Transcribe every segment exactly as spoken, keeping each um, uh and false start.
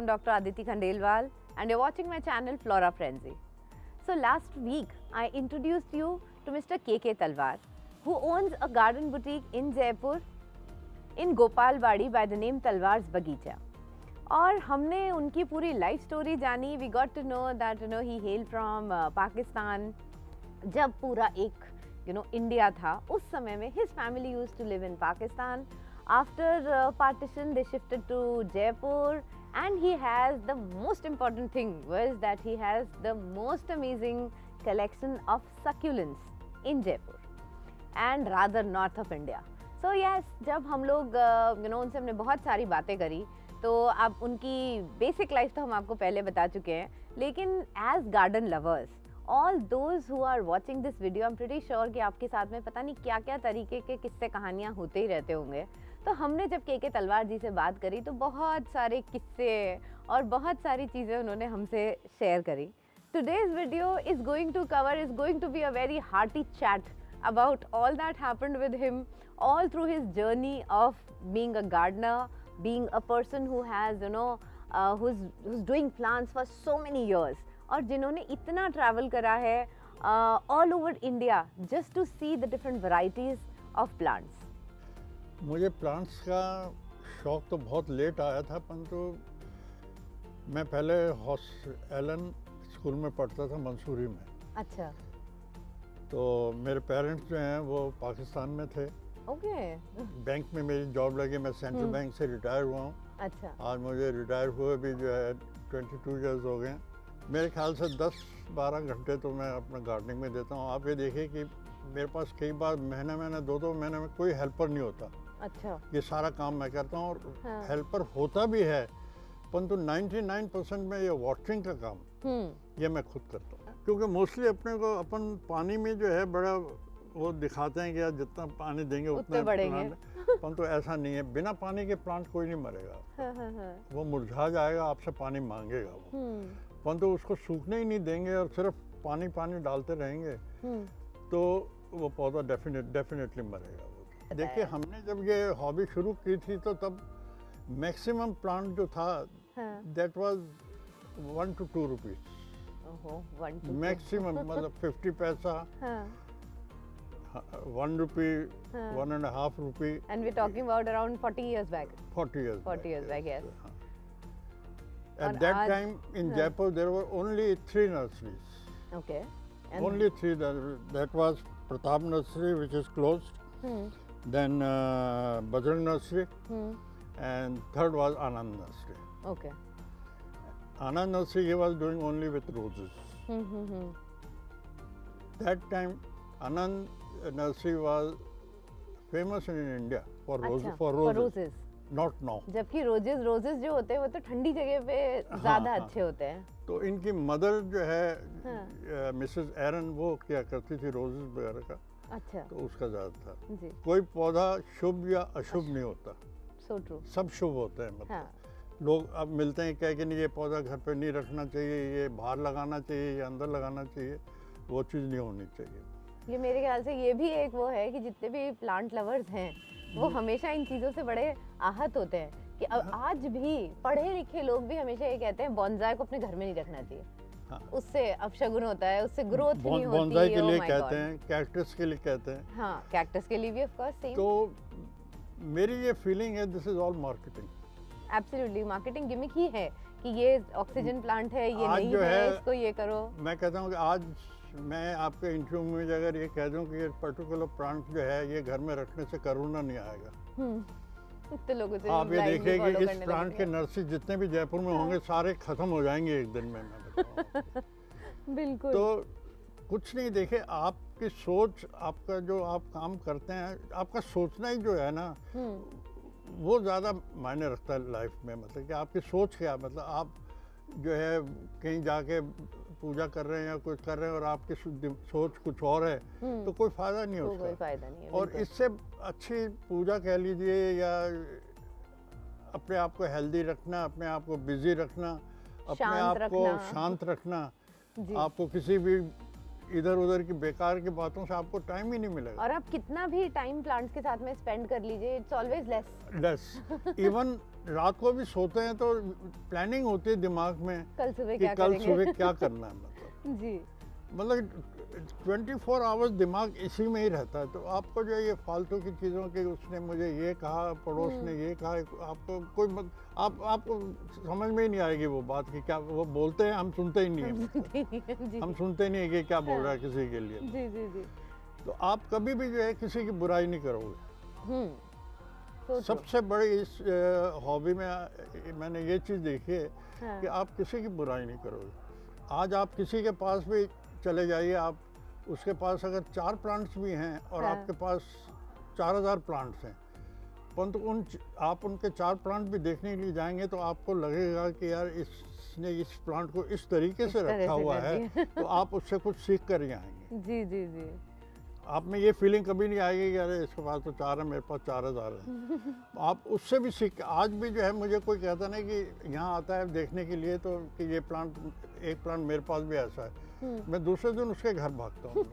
I'm Doctor Aditi Khandelwal and you're watching my channel Flora Frenzy. So last week I introduced you to Mister K K Talwar, who owns a garden boutique in Jaipur in Gopalwadi by the name Talwar's Bagicha. और हमने उनकी पूरी life story जानी. We got to know that you know he hailed from uh, Pakistan. जब पूरा एक you know India था उस समय में his family used to live in Pakistan. After uh, partition they shifted to Jaipur and he has the most important thing was that he has the most amazing collection of succulents in Jaipur and rather north of India. So yes, जब हम लोग uh, you know उनसे हमने बहुत सारी बातें करी तो अब उनकी बेसिक लाइफ तो हम आपको पहले बता चुके हैं, लेकिन as garden lovers all those who are watching this video I am pretty sure कि आपके साथ में पता नहीं क्या क्या तरीके के किस्से कहानियाँ होते ही रहते होंगे. तो हमने जब के के तलवार जी से बात करी तो बहुत सारे किस्से और बहुत सारी चीज़ें उन्होंने हमसे शेयर करी. Today's video is going to cover is going to be a very hearty chat about all that happened with him all through his journey of being a gardener, being a person who has you know uh, who's who's doing plants for so many years और जिन्होंने इतना travel करा है uh, all over India just to see the different varieties of plants. मुझे plants का शौक तो बहुत लेट आया था, परंतु मैं पहले हॉस एलन स्कूल में पढ़ता था मंसूरी में. अच्छा. तो मेरे पेरेंट्स जो हैं वो पाकिस्तान में थे. ओके. बैंक में मेरी जॉब लगी, मैं सेंट्रल बैंक से रिटायर हुआ हूँ. अच्छा. आज मुझे रिटायर हुए भी जो है बाईस इयर्स हो गए. मेरे ख्याल से दस बारह घंटे तो मैं अपना गार्डनिंग में देता हूँ. आप ये देखिए कि मेरे पास कई बार महीने महीने दो दो महीने में कोई हेल्पर नहीं होता. अच्छा. ये सारा काम मैं करता हूँ और हाँ. हेल्पर होता भी है, परंतु निन्यानवे परसेंट में ये वाटरिंग का काम ये मैं खुद करता हूँ. क्योंकि मोस्टली अपने को अपन पानी में जो है बड़ा वो दिखाते हैं कि यार जितना पानी देंगे उतना बढ़ेंगे. परंतु ऐसा नहीं है. बिना पानी के प्लांट कोई नहीं मरेगा. हाँ, हाँ, हाँ. वो मुरझा जाएगा, आपसे पानी मांगेगा वो, परंतु उसको सूखने ही नहीं देंगे और सिर्फ पानी पानी डालते रहेंगे तो वो पौधा डेफिनेट डेफिनेटली मरेगा. वो देखिए, हमने जब ये हॉबी शुरू की थी तो तब मैक्सिमम प्लांट जो था that was one two two rupees maximum. मतलब fifty paisa, one rupee, one and half rupee. And we talking about around forty years back. Forty years forty years back, yes. At that time in Jaipur there were only three nurseries. Okay. Only three. That was Pratap Nursery, which is closed. Hmm. Then uh, Bajrang Nursery. Hmm. And third was Anand Nursery. Okay. Anand Nursery he was doing only with roses. Hmm. That time Anand Nursery was famous in India for roses. Achha, for roses. For roses. Not now. जबकि roses roses जो होते हैं वो तो ठंडी जगह पे ज्यादा हाँ, अच्छे होते हैं. तो इनकी मदर जो है मिसेस एरन वो क्या करती थी रोजेस वगैरह का. अच्छा. तो उसका ज्यादा था. जी. कोई पौधा शुभ या अशुभ नहीं होता. So true. सब शुभ होते हैं. मतलब हाँ. लोग अब मिलते हैं कह के नहीं ये पौधा घर पे नहीं रखना चाहिए, ये बाहर लगाना चाहिए, ये अंदर लगाना चाहिए. वो चीज़ नहीं होनी चाहिए. ये मेरे ख्याल से ये भी एक वो है कि जितने भी प्लांट लवर्स हैं वो हमेशा इन चीज़ों से बड़े आहत होते हैं कि अब आज भी पढ़े लिखे लोग भी हमेशा ये कहते हैं बॉन्जाई को अपने घर में नहीं रखना चाहिए. हाँ. उससे अपशगुन होता है, उससे ग्रोथ नहीं होती. बॉन्जाई के लिए कहते हैं, कैक्टस के लिए कहते हैं. हाँ, कैक्टस के लिए भी ऑफ कोर्स सेम. तो मेरी ये फीलिंग है this is all marketing. Absolutely marketing gimmick ही है कि ये ऑक्सीजन प्लांट है, ये नहीं है, है, इसको ये करो. मैं कहता हूँ कि आज मैं आपके इंटरव्यू में अगर ये कह दूं कि ये पर्टिकुलर प्लांट जो है ये घर में रखने से करोना नहीं आएगा. तो लोगों से आप ये देखिए कि इस प्लांट के नर्सरी जितने भी जयपुर में होंगे सारे खत्म हो जाएंगे एक दिन में. मैं बिल्कुल. तो कुछ नहीं, देखिए आपकी सोच, आपका जो आप काम करते हैं, आपका सोचना ही जो है ना वो ज़्यादा मायने रखता है लाइफ में. मतलब कि आपकी सोच क्या, मतलब आप जो है कहीं जाके पूजा कर रहे हैं या कुछ कर रहे हैं और आपकी सोच कुछ और है तो कोई फायदा नहीं है उसका. कोई फायदा नहीं है. और इससे अच्छी पूजा कह लीजिए या अपने आप को हेल्दी रखना, अपने आप को बिजी रखना, अपने आप को शांत रखना, आपको किसी भी इधर उधर की बेकार की बातों से आपको टाइम ही नहीं मिलेगा। और आप कितना भी टाइम प्लांट्स के साथ में स्पेंड कर लीजिए, it's always less less. Even रात को भी सोते हैं तो प्लानिंग होती है दिमाग में कल सुबह कि क्या कल करेंगे। सुबह क्या करना है, मतलब जी मतलब ट्वेंटी फोर आवर्स दिमाग इसी में ही रहता है। तो आपको जो ये फालतू की चीज़ों के, उसने मुझे ये कहा, पड़ोस ने ये कहा, आपको कोई मत, आप आपको समझ में ही नहीं आएगी वो बात कि क्या वो बोलते हैं, हम सुनते ही नहीं है। जी हम सुनते नहीं है कि क्या बोल रहा है किसी के लिए। जी जी जी तो आप कभी भी जो है किसी की बुराई नहीं करोगे। हम्म so true. सबसे बड़ी इस हॉबी में अ, मैंने ये चीज़ देखी है हाँ, कि आप किसी की बुराई नहीं करोगे। आज आप किसी के पास भी चले जाइए, आप उसके पास अगर चार प्लांट्स भी हैं और हाँ। आपके पास चार हजार प्लांट्स हैं, परंतु उन आप उनके चार प्लांट भी देखने के लिए जाएंगे तो आपको लगेगा कि यार इसने इस प्लांट को इस तरीके इस से तरह रखा से हुआ कर है दिया। तो आप उससे कुछ सीख कर ही आएंगे। जी जी जी आप में ये फीलिंग कभी नहीं आएगी कि अरे इसके पास तो चार है, मेरे पास चार हजार है। आप उससे भी सीख, आज भी जो है मुझे कोई कहता नहीं कि यहाँ आता है देखने के लिए तो कि ये प्लांट, एक प्लांट मेरे पास भी ऐसा है, मैं दूसरे दिन उसके घर भागता हूँ।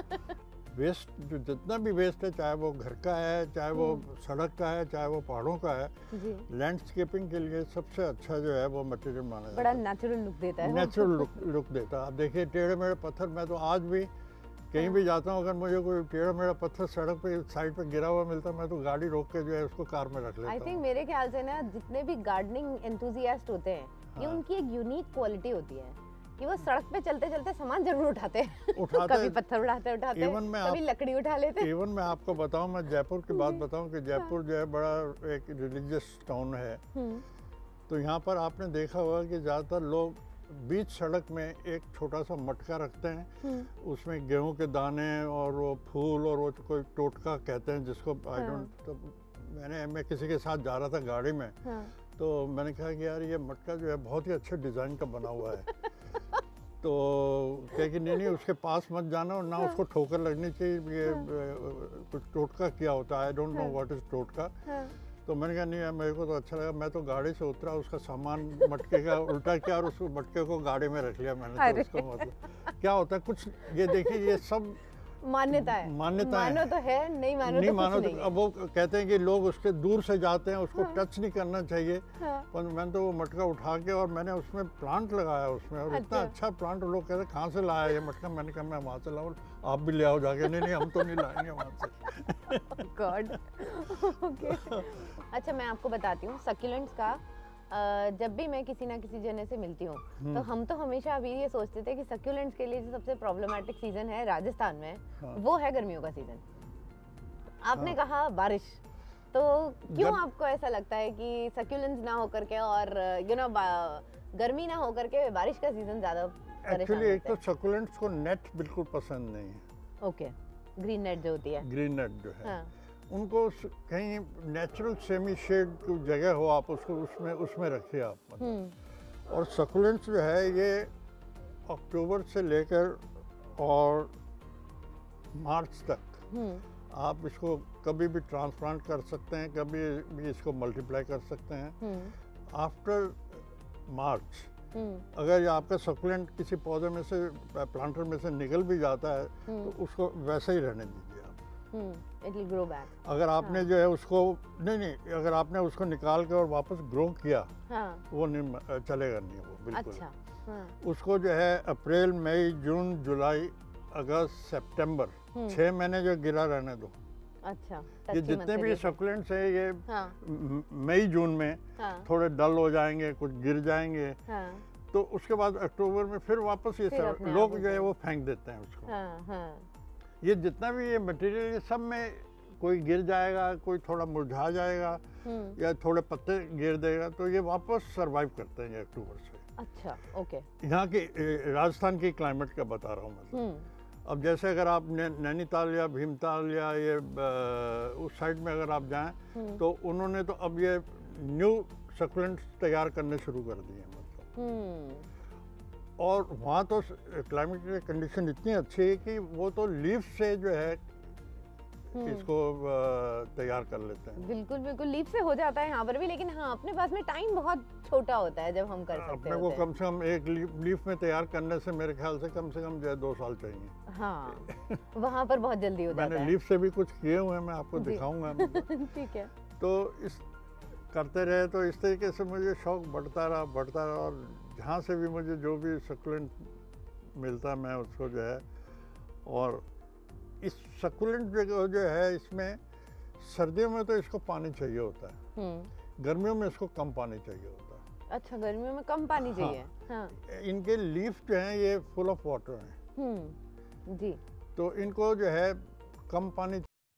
वेस्ट जो जितना भी वेस्ट है, चाहे वो घर का है, चाहे वो सड़क का है, चाहे वो पहाड़ों का है, जी लैंडस्केपिंग के लिए सबसे अच्छा जो है वो मटेरियल माना जाता बड़ा है। नेचुरल लुक देता है। नेचुरल लुक लुक देता है। आप देखिए टेढ़े मेढ़े पत्थर, मैं तो आज भी कहीं भी जाता हूँ, अगर मुझे कोई टेढ़ा मेढ़ा पत्थर सड़क पे साइड पे गिरा हुआ मिलता है, मैं तो गाड़ी रोक के जो है उसको कार में रख लेता आई हूँ। थिंक मेरे ख्याल से ना जितने भी गार्डनिंग एंथुजियास्ट होते हैं, ये हाँ। उनकी एक यूनिक क्वालिटी होती है कि वो सड़क पे चलते चलते सामान जरूर उठाते हैं। उठाते कभी पत्थर उठाते उठाते हैं, Even मैं कभी आप- लकड़ी उठा लेते हैं। इवन मैं आपको बताऊं, मैं जयपुर की बात बताऊं कि जयपुर जो है बड़ा एक रिलीजियस टाउन है। हम्म, तो यहाँ पर आपने देखा होगा कि ज़्यादातर लोग बीच सड़क में एक छोटा सा मटका रखते हैं, हम्म, उसमें गेहूं के दाने और वो फूल और वो कोई टोटका कहते हैं जिसको आई हाँ। डोंट। तो मैंने मैं किसी के साथ जा रहा था गाड़ी में, हाँ, तो मैंने कहा कि यार ये मटका जो है बहुत ही अच्छे डिज़ाइन का बना हुआ है। तो कहे कि नहीं नहीं उसके पास मत जाना और ना उसको ठोकर लगनी चाहिए, ये अ, कुछ टोटका किया होता है, I don't know what is टोटका। हाँ, तो मैंने कहा नहीं यार मेरे को तो अच्छा लगा, मैं तो गाड़ी से उतरा, उसका सामान मटके का उल्टा किया और उस मटके को गाड़ी में रख लिया मैंने। तो अरे। उसका मतलब क्या होता है कुछ, ये देखिए ये सब मान्यता है। मान्यता है। मानो तो है, नहीं मानो नहीं तो मानो कुछ तो नहीं है। अब वो कहते हैं कि लोग उसके दूर से जाते हैं, उसको टच नहीं करना चाहिए। हाँ, पर मैंने तो वो मटका उठा के और मैंने उसमें प्लांट लगाया उसमें, और इतना अच्छा। अच्छा प्लांट, लोग कहते हैं कहाँ से लाया ये मटका, मैंने कहा मैं वहाँ से लाऊं, आप भी ले आओ जाके। नहीं नहीं हम तो नहीं लाएंगे वहाँ से। गॉड। ओके, अच्छा मैं आपको बताती हूँ सक्यूलेंट्स का। अ, जब भी मैं किसी ना किसी जने से मिलती हूँ तो हम तो हमेशा अभी ये सोचते थे कि सक्यूलेंट्स के लिए जो सबसे प्रॉब्लमेटिक सीजन है राजस्थान में, हाँ। वो है गर्मियों का सीजन। आपने हाँ। कहा बारिश, तो क्यों गर्म- आपको ऐसा लगता है कि सक्यूलेंट्स ना होकर के और यू नो गर्मी ना होकर के बारिश का सीजन ज्यादा परेशान एक्चुअली एक करता तो सक्यूलेंट्स को नेट बिल्कुल पसंद नहीं है, है? ओके, ग्रीन नेट जो होती है। ग्रीन नेट जो है। हाँ, उनको स- कहीं नेचुरल सेमी शेड की जगह हो, आप उसको उसमें उसमें रखिए आप मतलब। हम्म, और सक्यूलेंट्स जो है ये अक्टूबर से लेकर और मार्च तक हम्म, आप इसको कभी भी ट्रांसप्लांट कर सकते हैं, कभी भी इसको मल्टीप्लाई कर सकते हैं। हम्म, आफ्टर मार्च हम्म, अगर ये आपका सक्यूलेंट किसी पौधे में से, प्लांटर में से निकल भी जाता है हम्म, तो उसको वैसे ही रहने दीजिए आप। हम्म, it will grow back। अगर आपने जो है उसको नहीं नहीं अगर आपने उसको निकाल के और वापस ग्रो किया, हाँ, वो नहीं चलेगा, नहीं वो बिल्कुल। अच्छा, हाँ, उसको जो है अप्रैल मई जून जुलाई अगस्त सितंबर, हम्म, छः महीने जो गिरा रहने दो। अच्छा, ये touchy जितने मत भी करिए। सक्यूलेंट्स हैं ये हाँ, म- मई जून में हाँ, थोड़े डल हो जाएंगे, कुछ गिर जाएंगे, हाँ, तो उसके बाद अक्टूबर में फिर वापस ये फिर सब अपने आप लोग हो जो है जाएंगे। वो फेंक देते हैं उसको। हाँ, हाँ, ये जितना भी ये मटेरियल, ये सब में कोई गिर जाएगा, कोई थोड़ा मुरझा जाएगा हम्म, या थोड़े पत्ते गिर देगा, तो ये वापस सरवाइव करते हैं ये अक्टूबर से। अच्छा, ओके, यहाँ की ए, राजस्थान की क्लाइमेट का बता रहा हूँ मतलब। हम्म, अब जैसे अगर आप नै, नैनीताल या भीमताल या ये अ, उस साइड में अगर आप जाएं हम्म, तो उन्होंने तो अब ये न्यू सक्यूलेंट्स तैयार करने शुरू कर दिए हैं मतलब। हम्म, और वहाँ तो क्लाइमेट की कंडीशन इतनी अच्छी है कि वो तो लीफ से जो है इसको अ, तैयार कर लेते हैं। बिल्कुल बिल्कुल, लीफ से हो जाता है यहाँ पर भी, लेकिन हाँ अपने पास में टाइम बहुत छोटा होता है जब हम कर सकते अपने को कम से कम एक लीफ, लीफ में तैयार करने से मेरे ख्याल से कम से कम जो है दो साल चाहिए। हाँ वहाँ पर बहुत जल्दी हो जाता मैंने है। लीफ से भी कुछ किए हुए हैं, मैं आपको जी। दिखाऊंगा। ठीक है। तो इस करते रहे तो इस तरीके से मुझे शौक बढ़ता रहा बढ़ता रहा और जहाँ से भी मुझे जो भी सक्यूलेंट मिलता मैं उसको जो है, और इस सक्यूलेंट जो जो है इसमें सर्दियों में तो इसको पानी चाहिए होता है, हम्म। गर्मियों में इसको कम पानी चाहिए होता है। अच्छा, गर्मियों में कम पानी हाँ। चाहिए। हाँ। इनके लीफ जो हैं ये फुल ऑफ वाटर हैं, हम्म। जी। तो इनको जो है कम पानी।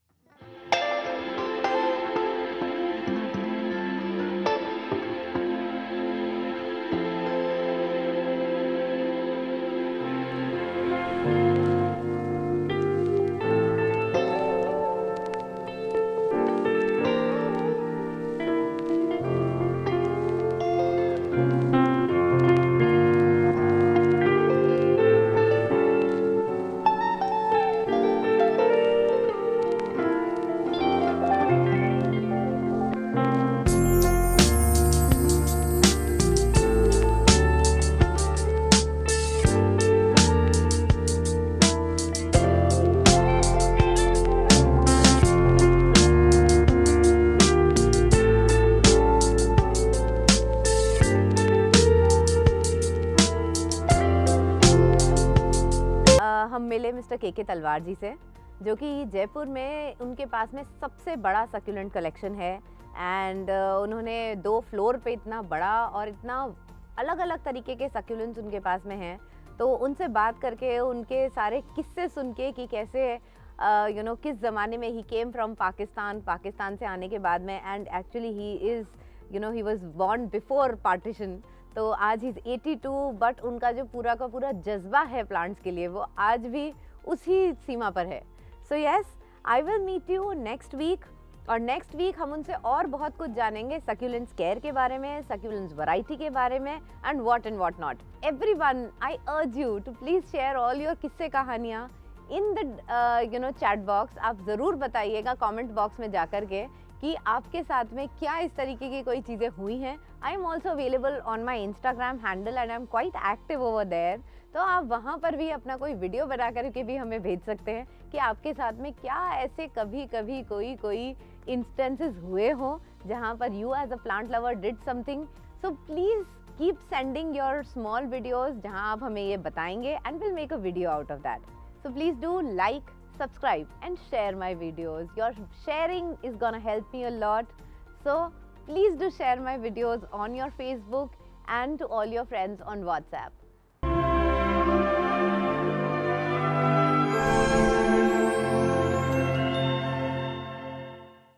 हम मिले मिस्टर के के तलवार जी से, जो कि जयपुर में उनके पास में सबसे बड़ा सक्यूलेंट कलेक्शन है। एंड uh, उन्होंने दो फ्लोर पे इतना बड़ा और इतना अलग अलग तरीके के सक्यूलेंट्स उनके पास में हैं। तो उनसे बात करके, उनके सारे किस्से सुन के कि कैसे यू नो किस ज़माने में ही केम फ्रॉम पाकिस्तान, पाकिस्तान से आने के बाद में, and actually he is you know he was born before partition. तो आज ही एटी टू, बट उनका जो पूरा का पूरा जज्बा है प्लांट्स के लिए वो आज भी उसी सीमा पर है। So yes, I will meet you next week, और नेक्स्ट वीक हम उनसे और बहुत कुछ जानेंगे सक्यूलेंट्स केयर के बारे में, सक्यूलेंट्स वैरायटी के बारे में, and what and what not. Everyone, I urge you to please share all your किस्से कहानियाँ in the you know chat box. आप ज़रूर बताइएगा कमेंट बॉक्स में जाकर के कि आपके साथ में क्या इस तरीके की कोई चीज़ें हुई हैं। I am also available on my Instagram handle and I am quite active over there. तो आप वहाँ पर भी अपना कोई वीडियो बना करके भी हमें भेज सकते हैं कि आपके साथ में क्या ऐसे कभी कभी कोई कोई इंस्टेंसेस हुए हों जहाँ पर you as a plant lover did something. So please keep sending your small videos जहाँ आप हमें ये बताएंगे, and will make a video out of that. So please do like, subscribe and share my videos. Your sharing is gonna help me a lot. So please do share my videos on your Facebook and to all your friends on WhatsApp.